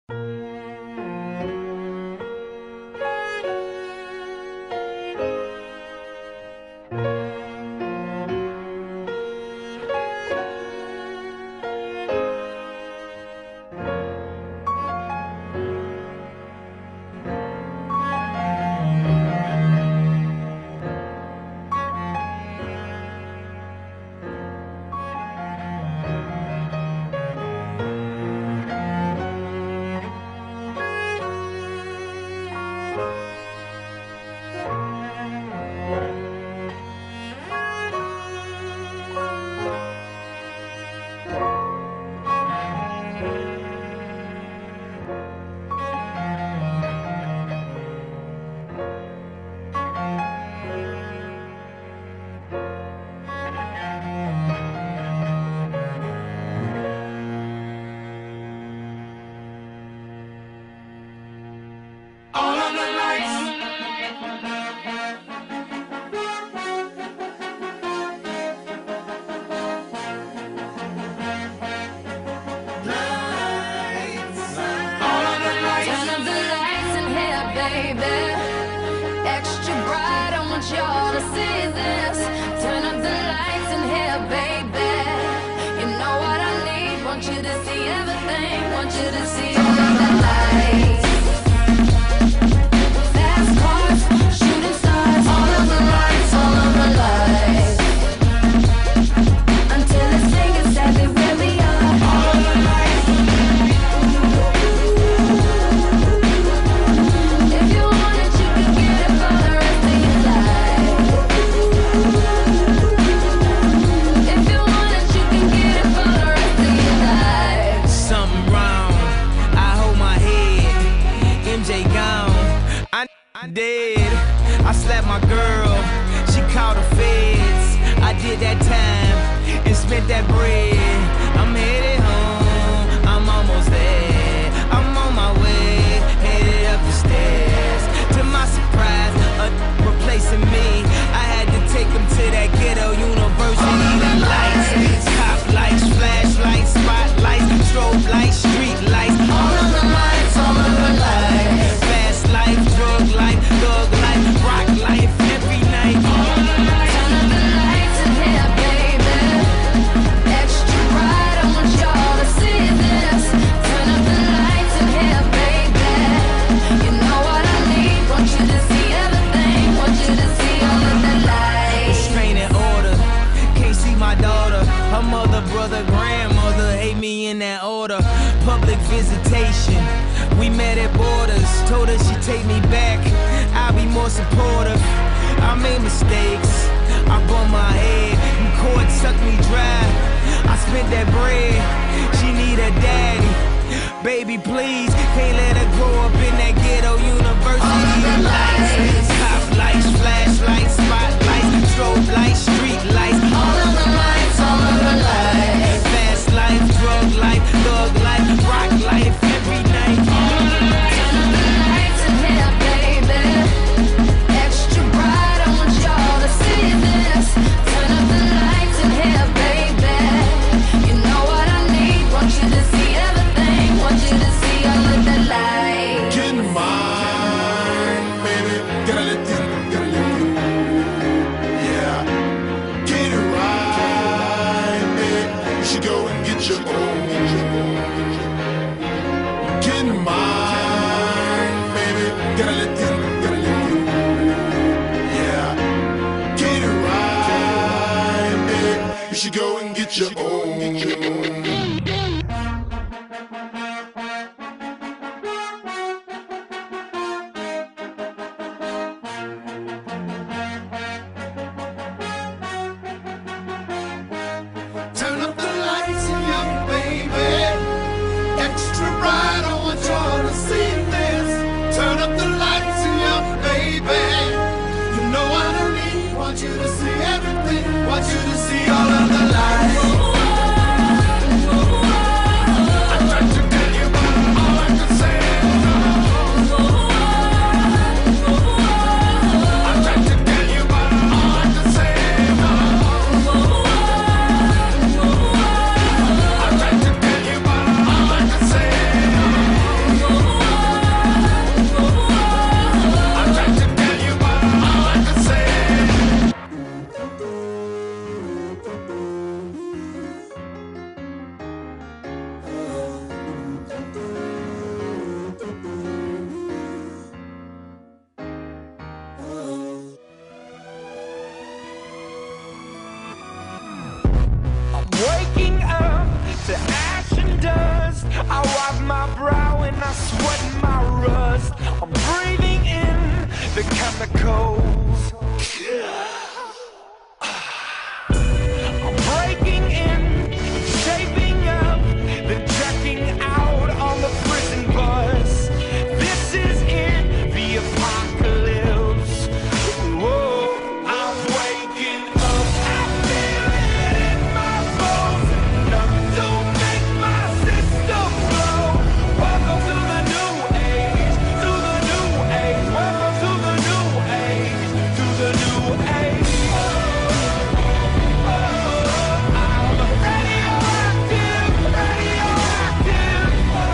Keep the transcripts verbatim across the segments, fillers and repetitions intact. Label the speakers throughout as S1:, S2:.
S1: Extra bright, I want y'all to see this. Turn up the lights in here, baby. You know what I need, want you to see everything. Want you to see all of the lights. Fast cars, shooting stars. All of the lights, all of the lights. Until it's sing exactly where we are. All of the lights. If you want it, you can get it for the rest of your life. If you want it, you can get it for the rest of your life.
S2: Something wrong, I hold my head. M J gone, I, I dead. I slapped my girl, she called the feds. I did that time and spent that bread. I'm headed home, I'm almost there. I'm on my way, headed up the stairs. To my surprise, a replacing me. I had to take him to that ghetto university. The lights, cop lights, flashlights, spotlights, strobe lights, street lights. All of the lights, all of the lights. Fast life, drug life, thug life, rock life, every night. All of the lights.
S1: Turn up the lights in here, baby. Extra bright, I want y'all to see this. Turn up the lights in here, baby. You know what I need, want you to see everything. Want you to see all of the lights.
S2: Restraining order, can't see my daughter. Her mother, brother, grandmother hate me in that order. Public visitation, we met at borders. Told her she'd take me back, I'll be more supportive. I made mistakes, I bumped my head, and court sucked me dry. I spent that bread, she need a daddy. Baby, please, can't let her grow up in that ghetto university. The lights, cop lights, flashlights, spotlights, strobe lights, street lights. All of the lights, all of the lights. Fast life, drug life, thug life, rock life, every night. All of the lights.
S1: Turn up the lights in here, baby. Extra bright, I want y'all to see this. Turn up the lights in here, baby. You know what I need, want you to see everything. Want you to see all of the lights.
S3: Get mine, baby. Gotta let this, gotta let this. Yeah. Get it right, baby. You should go and get your own. Get mine, baby. Gotta let this, gotta let this. Yeah. Get it right, baby. You should go and get your own. Turn up the lights in here, baby. Extra bright, I want y'all to see this. Turn up the lights in here, baby. You know what I need, want you to see everything. Want you to see all of the lights. I tried to tell you, but all I could say is no. I tried to tell you, but all I could say is no. I tried to tell you, but all I could say is no.
S4: sweat and my rust. I'm breathing in the chemicals. I'm breaking in, shaping up, then checking out on the prison bus. This is it, the apocalypse. Whoa, I'm waking up, I feel it in my bones. Enough to make my system blow. Welcome to the new age, to the new age. Welcome to the new age, to the new age. I'm radioactive, radioactive.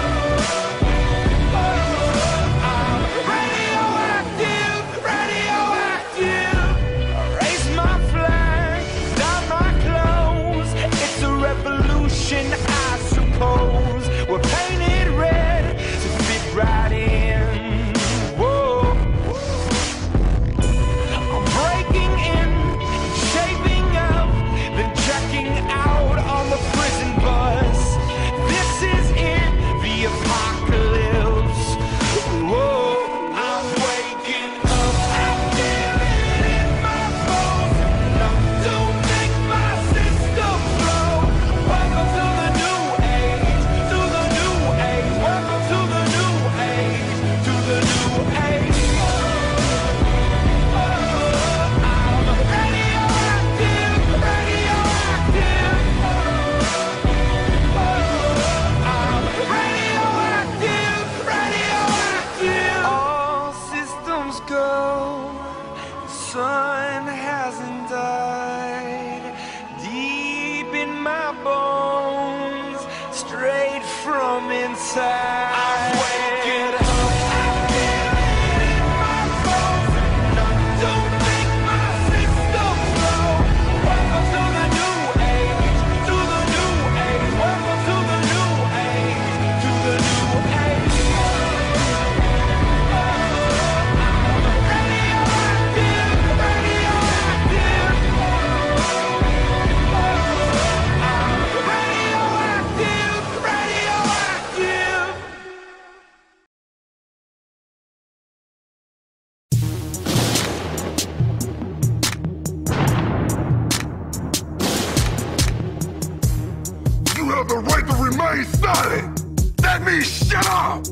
S4: I'm radioactive, radioactive. Raise my flag, down my clothes. It's a revolution, I suppose. We're painted red to fit right in. Whoa. I'm breaking in, shaping up, then checking out on the prison bus. This is it, the apocalypse. Whoa, I'm waking up, I feel it in my bones. Enough to make my system blow. Welcome to the new age, to the new age. Welcome to the new age, to the new age. I'm radioactive, radioactive. I'm radioactive, radioactive. All systems go. The sun hasn't died. Deep in my bones, straight from inside. I'm waking up. I feel it in my bones. Enough to make my system blow. Welcome to the new age, to the new age. Welcome to the new age, to the new age. I'm radioactive, radioactive. I'm radioactive, radioactive.
S3: You have the right to remain silent. That means shut up.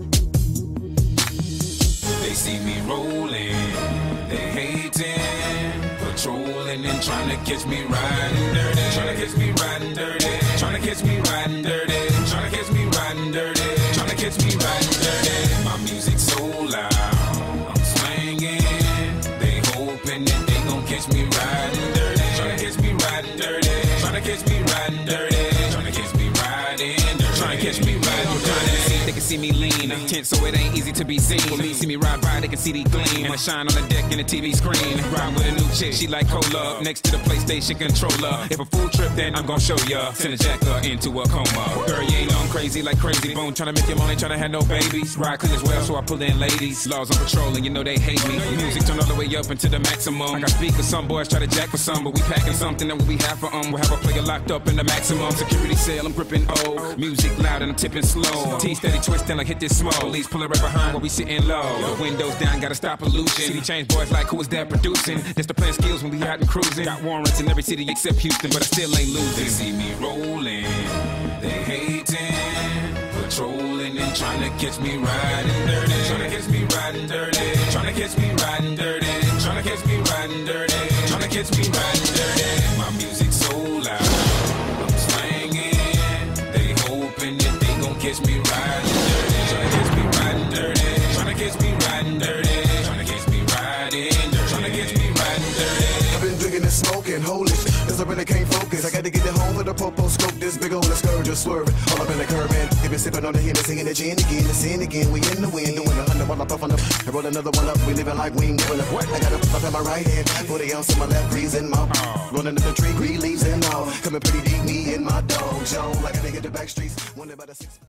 S5: They see me rolling, they hating, patrolling and trying to catch me riding dirty, trying to catch me riding dirty, trying to catch me riding dirty, trying to catch me riding dirty, trying to catch me riding dirty. My music's so loud, I'm swinging, they hoping that they gon' catch me riding dirty, trying to catch me riding dirty, trying to catch me riding dirty, trying to catch me riding dirty, trying to catch me riding dirty.
S6: They can see me lean, tense so it ain't easy to be seen. When me see me ride by, they can see the gleam. I shine on the deck in the T V screen. Ride with a new chick, she like cola. Next to the PlayStation controller. If a fool trip, then I'm gon' show ya. Send a jacker into a coma. Girl, you ain't on crazy like Crazy Bone. Tryna make your money, tryna have no babies. Ride clean as well, so I pull in ladies. Laws on patrol, and you know they hate me. Music turn all the way up into the maximum. I got speakers, some boys try to jack for some, but we packing something that we have for um. We'll have a player locked up in the maximum security cell. I'm gripping O. Music loud and I'm tipping slow. T steady twisting like hit this small. Police pulling right behind while we sitting low. Windows down, gotta stop pollution. City change boys like who is that producing? That's the plan skills when we out and cruising. Got warrants in every city except Houston, but I still ain't losing.
S5: They see me rolling, they hating, patrolling and trying to catch me riding dirty, trying to catch me riding dirty, trying to catch me riding dirty, trying to catch me riding dirty, trying to catch me riding dirty. My music's so loud, I'm swinging, they hoping that they gon' catch me riding dirty, trying to catch me riding dirty, trying to catch me riding dirty, trying to catch me riding dirty, trying to catch me riding dirty.
S7: I've been drinking and smoking, holy, cause I really can't focus. I gotta get it home with a popo scope, this big old scourge just swerving. All up in the curb, man. They been sipping on the Hennessy and the gin again, the sin again. We in the wind, doing a hundred while I puff on them. I roll another one up, we living like we ain't giving up. I got a puff in my right hand, forty ounce in my left, breeze in my rolling up the tree, green leaves and all. Coming pretty deep, me and my dog, Joe, like a nigga the back streets. Wonder about the six.